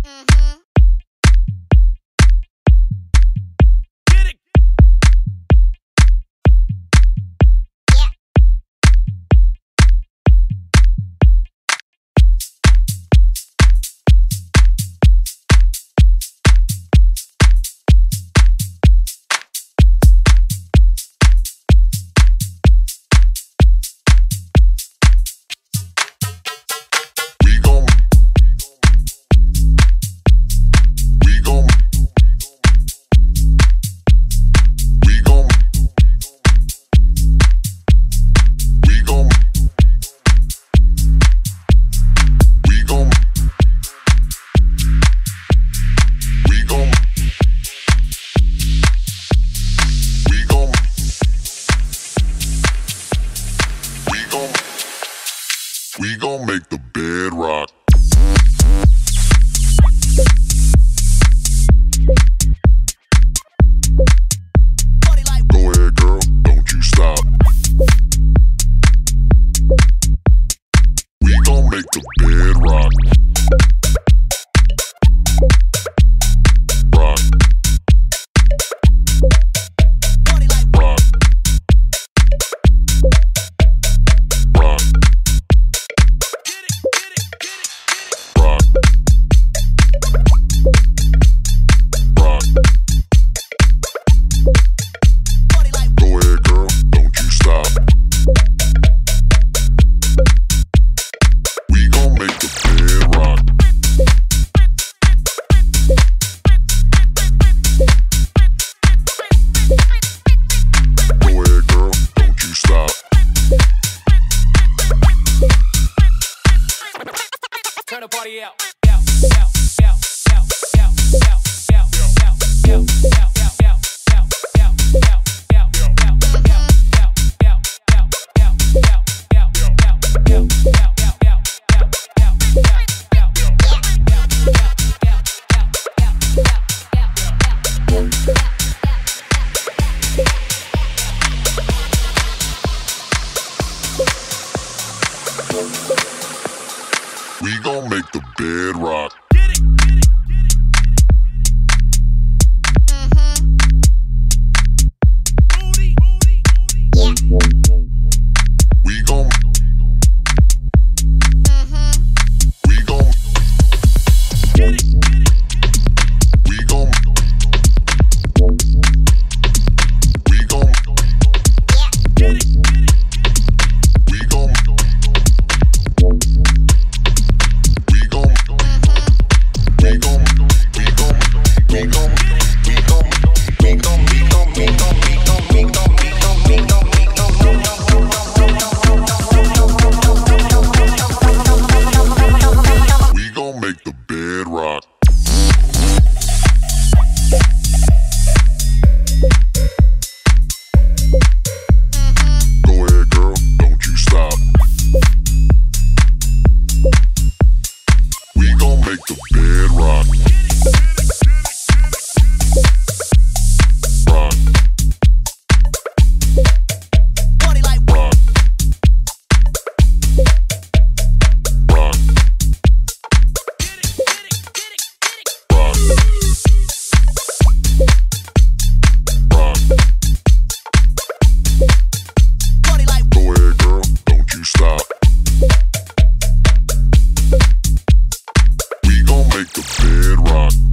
We gon' make the bed rock. Go ahead, girl, don't you stop. We gon' make the bed rock. Rock. Rock. Rock. Rock. Rock. Go ahead, girl, don't you stop. We gon' make the bed rock. Go ahead, girl, don't you stop. Turn the party out. Out, out, out, out, out, out, out, out, out, We gon' make the bed rock. We gon' We gon' We gon' We gon' We gon' We gon' make the bed rock. Go ahead, girl, don't you stop. We gon' make the bed rock. Rock. Rock. Rock. Rock. Rock. Go ahead, girl, don't you stop. We gon' make the bed rock.